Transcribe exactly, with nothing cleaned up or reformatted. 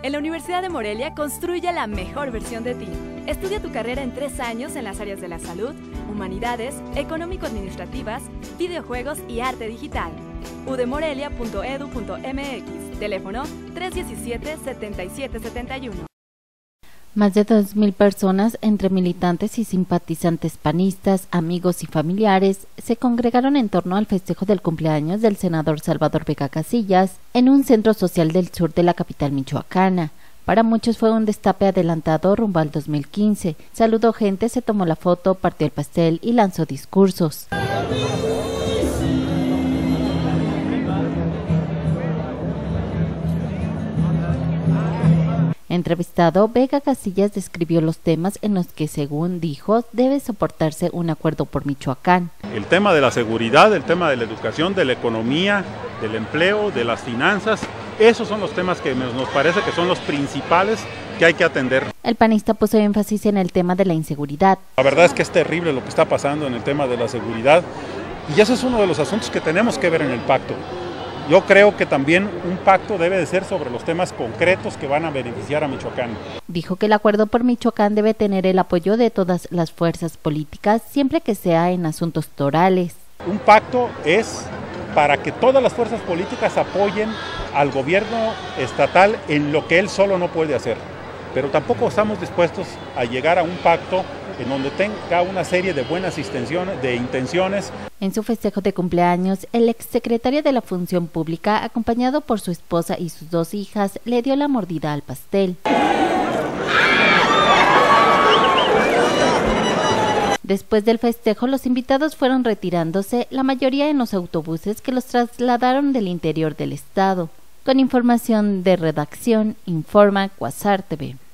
En la Universidad de Morelia construye la mejor versión de ti. Estudia tu carrera en tres años en las áreas de la salud, humanidades, económico-administrativas, videojuegos y arte digital. u d morelia punto e d u punto m x, teléfono tres uno siete, siete siete siete uno. Más de dos mil personas, entre militantes y simpatizantes panistas, amigos y familiares, se congregaron en torno al festejo del cumpleaños del senador Salvador Vega Casillas en un centro social del sur de la capital michoacana. Para muchos fue un destape adelantado rumbo al dos mil quince. Saludó gente, se tomó la foto, partió el pastel y lanzó discursos. Entrevistado, Vega Casillas describió los temas en los que, según dijo, debe soportarse un acuerdo por Michoacán. El tema de la seguridad, el tema de la educación, de la economía, del empleo, de las finanzas, esos son los temas que nos parece que son los principales que hay que atender. El panista puso énfasis en el tema de la inseguridad. La verdad es que es terrible lo que está pasando en el tema de la seguridad y ese es uno de los asuntos que tenemos que ver en el pacto. Yo creo que también un pacto debe de ser sobre los temas concretos que van a beneficiar a Michoacán. Dijo que el acuerdo por Michoacán debe tener el apoyo de todas las fuerzas políticas, siempre que sea en asuntos torales. Un pacto es para que todas las fuerzas políticas apoyen al gobierno estatal en lo que él solo no puede hacer. Pero tampoco estamos dispuestos a llegar a un pacto en donde tenga una serie de buenas de intenciones. En su festejo de cumpleaños, el exsecretario de la Función Pública, acompañado por su esposa y sus dos hijas, le dio la mordida al pastel. Después del festejo, los invitados fueron retirándose, la mayoría en los autobuses que los trasladaron del interior del estado. Con información de redacción, informa Quasar T V.